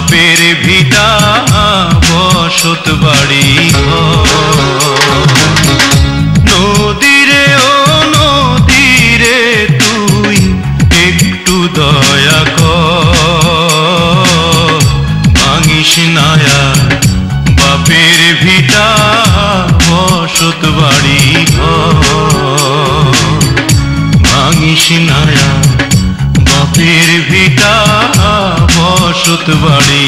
বাপের ভিটা বসত বাড়ি নদীরে ও নদীরে তুই একটু দয়া কর ভাঙিস নায়া বাপের ভিটা বসত বাড়ি ভাঙিস নায়া বাপের ভিটা বসত বাড়ি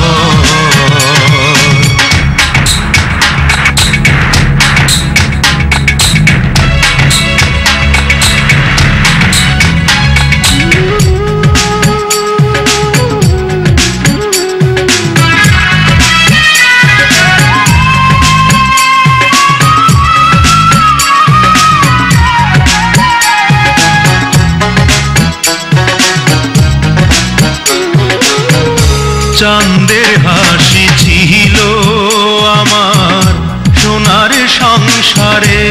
চাঁদের হাসি ছিল আমার সোনার সংসারে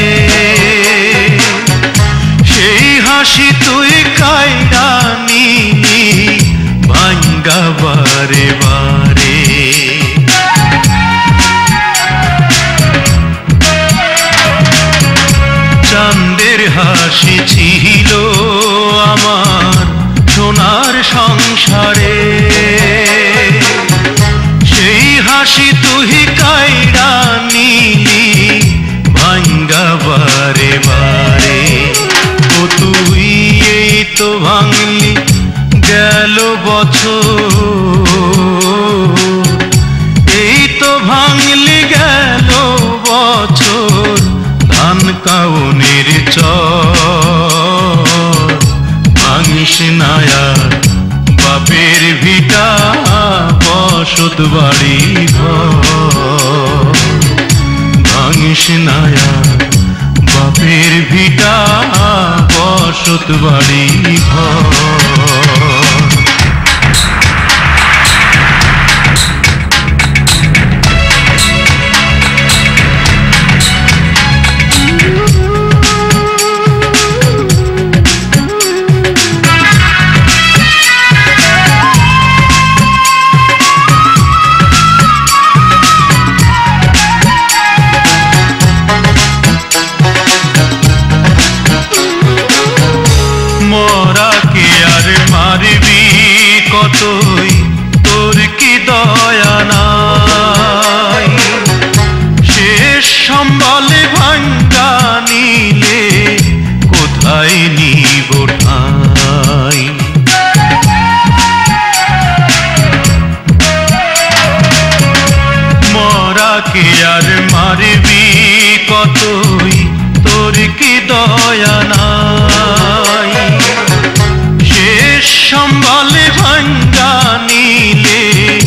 সেই হাসি তুই কাইরা নিলি ভাঙ্গা বারে বারে চাঁদের হাসি ছিল আমার সোনার সংসারে সেই হাসি তুই কাইরা নিলি ভাঙ্গা বারে বারে ও তুই এই তো ভাঙলি গেল বছর এই তো ভাঙলি গেল বছর ধান কাউনের চর ভাঙিস নায়া বাপের ভিটা বসত বাড়ি ভাঙিস নায়া বাপের ভিটা বসত বাড়ি মরাকে আর মারবি কতই তোর কি দয়া নাই শেষ সম্বলে ভাঙ্গা নিলে কোথায় নিব ঠাই মরাকে আর মারবি কতই তোর কি দয়া নাই শেষ সম্বলে ভাঙ্গা নিলে